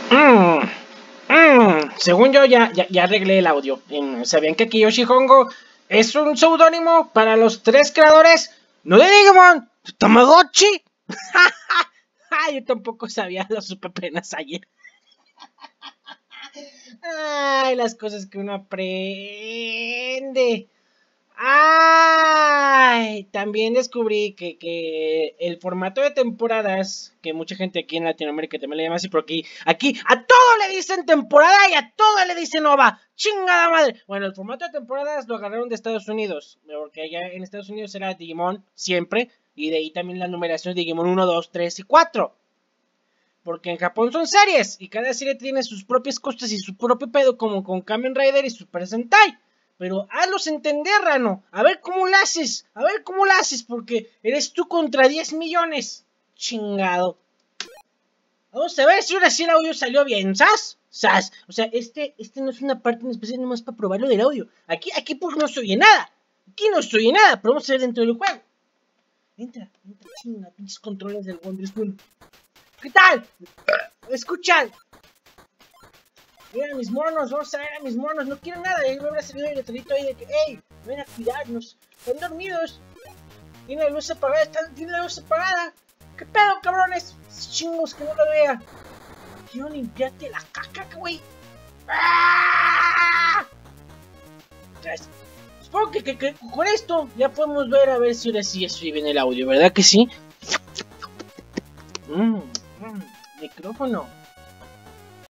Mm, Según yo ya arreglé el audio. ¿Sabían que Kiyoshi Hongo es un seudónimo para los tres creadores? No de Digimon, de Tamagotchi. Yo tampoco sabía, lo supe apenas ayer. Ay, las cosas que uno aprende. Ay, también descubrí que el formato de temporadas, que mucha gente aquí en Latinoamérica también le llama así, pero aquí a todo le dicen temporada y a todo le dicen OVA. ¡Chingada madre! Bueno, el formato de temporadas lo agarraron de Estados Unidos, porque allá en Estados Unidos era Digimon siempre, y de ahí también la numeración de Digimon 1, 2, 3 y 4. Porque en Japón son series, y cada serie tiene sus propias cosas y su propio pedo, como con Kamen Rider y Super Sentai. Pero hazlos entender, Rano. A ver cómo lo haces. A ver cómo lo haces. Porque eres tú contra 10 millones. Chingado. Vamos a ver si ahora sí el audio salió bien. ¿Sas? ¿Sas? O sea, este no es una parte en especial nomás para probarlo del audio. Aquí pues no se oye nada. Aquí no se oye nada. Pero vamos a ver dentro del juego. Entra, chinga, pinches controles del Wonder School. ¿Qué tal? Escuchan. Mira mis monos, vamos a ver a mis monos, no quieren nada. Y me habrá salido el letrerito ahí de que, hey, ven a cuidarnos. Están dormidos. Tiene la luz apagada, tiene la luz apagada. ¿Qué pedo, cabrones? Chingos que no lo vea. Quiero limpiarte la caca, güey. ¡Ah! Supongo que con esto ya podemos ver a ver si ahora sí estoy bien el audio, ¿verdad que sí? Micrófono.